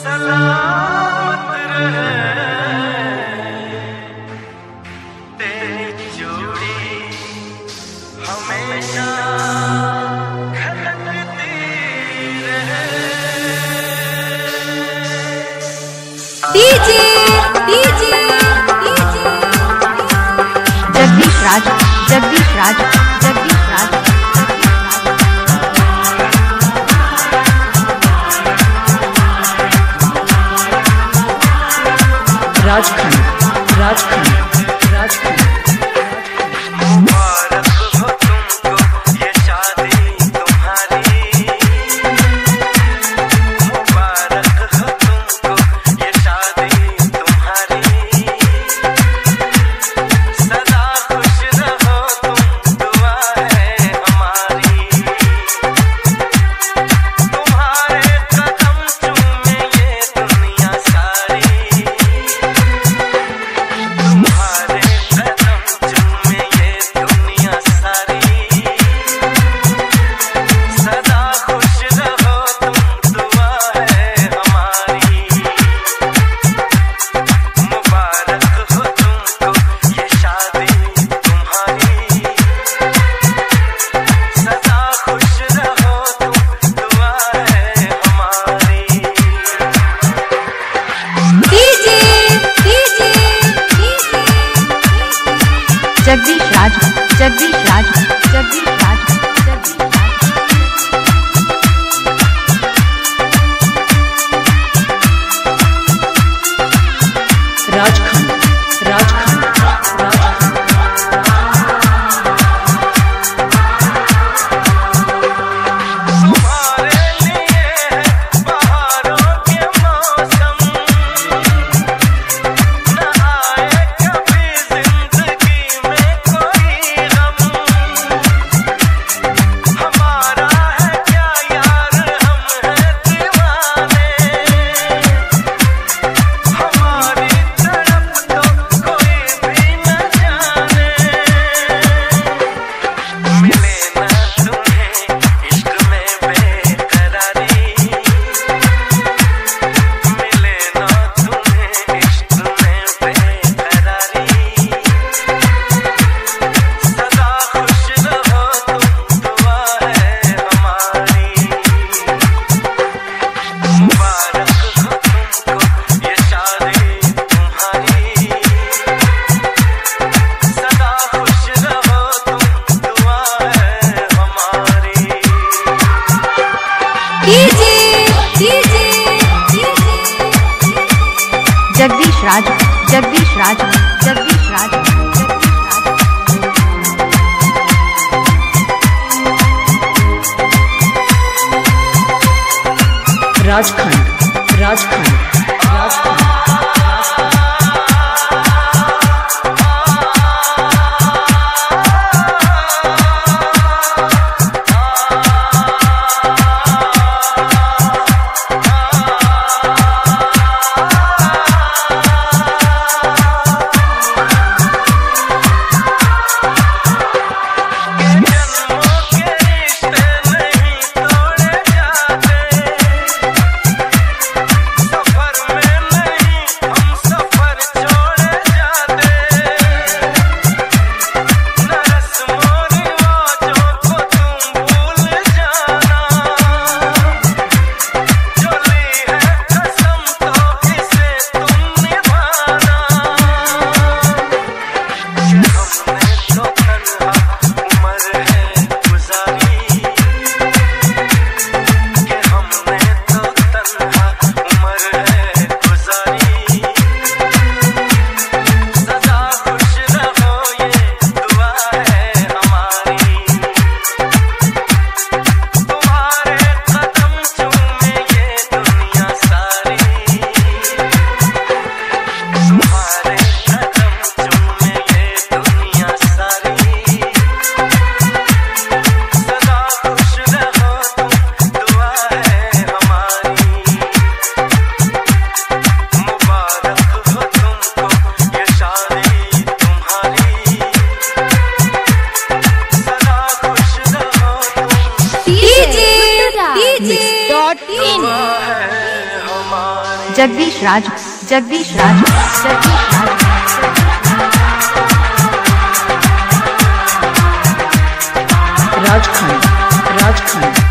सलामत रहे तेरी जोड़ी हमेशा खलकती रहे। DJ DJ Jagdish Raj Jagdish Raj Jagdish Raj Rajkhand Rajkhand Rajkhand. मुबारक हो तुमको ये शादी तुम्हारी, मुबारक हो तुमको ये शादी तुम्हारी। सदा खुश रहो तुम, दुआ है हमारी। तुम्हारे कदम चूमे ये दुनिया सारी, तुम्हारे कदम चूमे ये दुनिया सारी। सदा खुश रहो तुम, दुआ है हमारी। मुबारक हो तुमको ये शादी तुम्हारी, सदा खुश रहो तुम, दुआ है हमारी। DJ DJ Jagdish Raj Jagdish Raj Jagdish Raj Jagdish Raj Rajkhand Rajkhand Rajkhand. तुम्हारे लिए है बहारों के मौसम, न आए कभी जिंदगी में कोई गम। हमारा है क्या यार, हम हैं दीवाने। हमारी तरफ तो कोई भी न जाने। मिले ना तुम्हें इश्क में बेकरारी, मिले ना तुम्हें इश्क में बेकरारी। सदा खुश रहो तुम, दुआ है हमारी। मुबारक हो तुमको ये शादी तुम्हारी, सदा खुश रहो तुम, दुआ है हमारी। DJ DJ Jagdish Raj Jagdish Raj Jagdish Raj Rajkhand Rajkhand Rajkhand. जन्मों के रिश्ते नहीं तोड़े जाते, सफर में नहीं हम सफर छोड़े जाते। न रस्मों रिवाजों को तुम भूल जाना, जो ली है कसम तो इसे तुम निभाना। हमने तो तन्हा उम्र है गुजारी, कि हमने तो तन्हा उम्र है गुजारी। सदा खुश रहो ये दुआ है हमारी। तुम्हारे कदम चूमे ये दुनिया सारी, तुम्हारे कदम चूमे ये दुनिया सारी। सदा खुश रहो तुम, दुआ है हमारी। मुबारक हो तुमको ये शादी तुम्हारी, सदा खुश रहो तुम, डीजे डीजे दुआ है हमारी। जगदीश राज जगदीश राज जगदीश राज राजखंड राजखंड